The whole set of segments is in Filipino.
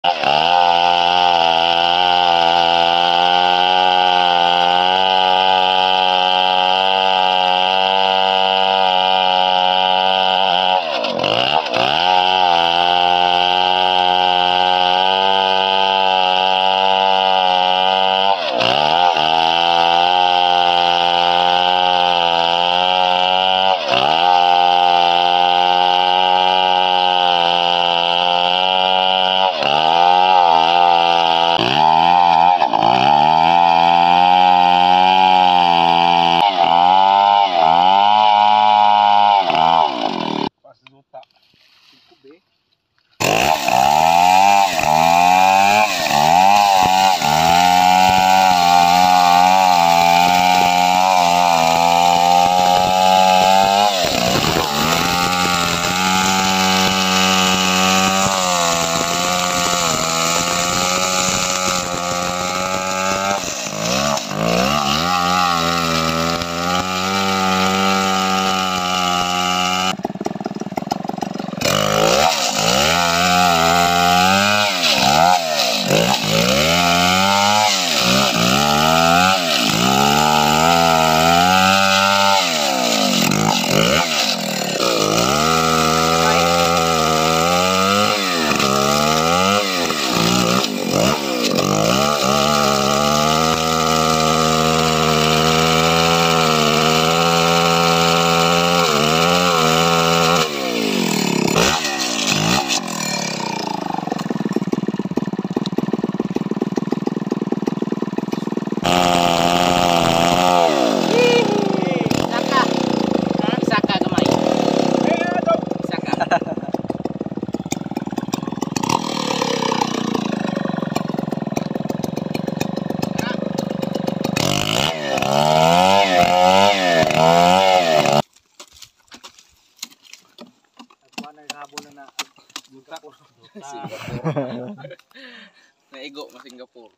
Naigo na Singapore.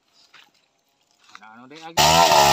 Ano din agi?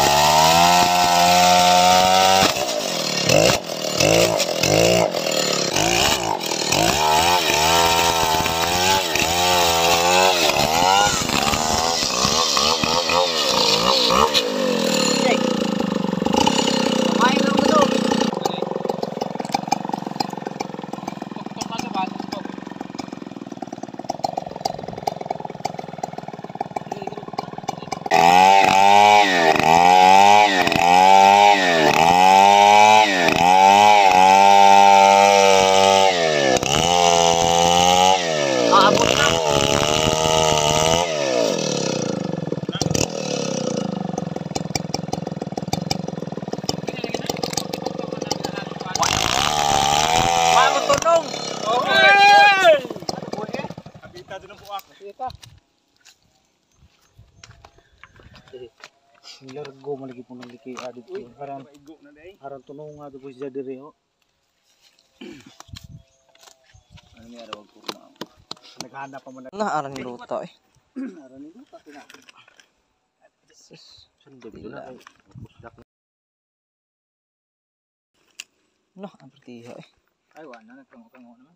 Largo malagi po ng liki adit ko. Harang tunong nga po siya dire ho. Ano niya raw kurma. Naghanap pa man Nah, aran ni luto eh. aran ni luto tina. Sundog na kay pusdak. Nah, ang pertiho eh. Ay wala na kango-kango naman.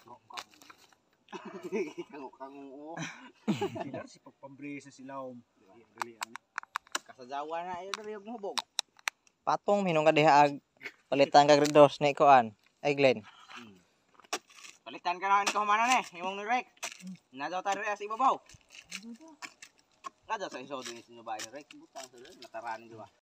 Kango-kango. Sila si pagpambrisa silaw. Dalian. Kasajawa na ayo diri og hubog. Patong minong ka diha ag palitan kag redos na ikuan. Ay Glenn. Palitan ka na ko humana ni, imong ni Rek. Nadaw ta diri sa ibabaw. Kada sa iso diri sa bahay ni Rek, butang sa diri natarani di ba.